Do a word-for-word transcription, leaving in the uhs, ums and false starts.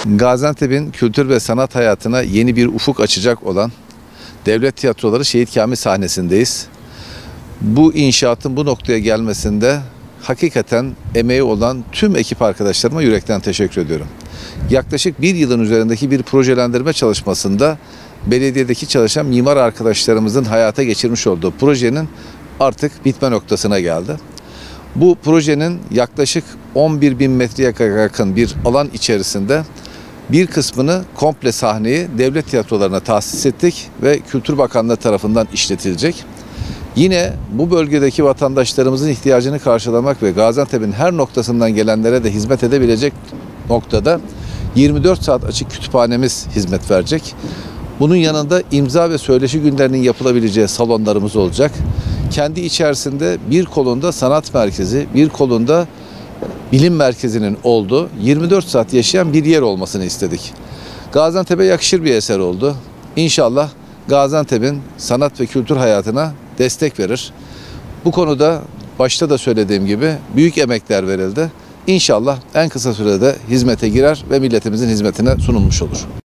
Gaziantep'in kültür ve sanat hayatına yeni bir ufuk açacak olan Devlet Tiyatroları Şehit Kamil sahnesindeyiz. Bu inşaatın bu noktaya gelmesinde hakikaten emeği olan tüm ekip arkadaşlarıma yürekten teşekkür ediyorum. Yaklaşık bir yılın üzerindeki bir projelendirme çalışmasında belediyedeki çalışan mimar arkadaşlarımızın hayata geçirmiş olduğu projenin artık bitme noktasına geldi. Bu projenin yaklaşık on bir bin metreye yakın bir alan içerisinde bir kısmını komple sahneyi devlet tiyatrolarına tahsis ettik ve Kültür Bakanlığı tarafından işletilecek. Yine bu bölgedeki vatandaşlarımızın ihtiyacını karşılamak ve Gaziantep'in her noktasından gelenlere de hizmet edebilecek noktada yirmi dört saat açık kütüphanemiz hizmet verecek. Bunun yanında imza ve söyleşi günlerinin yapılabileceği salonlarımız olacak. Kendi içerisinde bir kolunda sanat merkezi, bir kolunda bilim merkezinin olduğu yirmi dört saat yaşayan bir yer olmasını istedik. Gaziantep'e yakışır bir eser oldu. İnşallah Gaziantep'in sanat ve kültür hayatına destek verir. Bu konuda başta da söylediğim gibi büyük emekler verildi. İnşallah en kısa sürede hizmete girer ve milletimizin hizmetine sunulmuş olur.